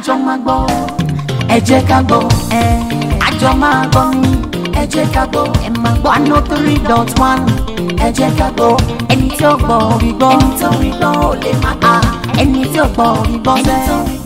àjọ máa gbọ́, ẹ jẹ́ ká gbọ́, àjọ máa gbọ́ ni, ẹ jẹ́ ká gbọ́, ẹ máa gbọ́ 103.1, ẹ jẹ́ ká gbọ́, ẹni tí ó gbọ́ rí gbọ́, ẹni tó rí gbọ́ ò lè má gbọ́, ẹni tí ó gbọ́ rí gbọ́ bẹ́ẹ̀.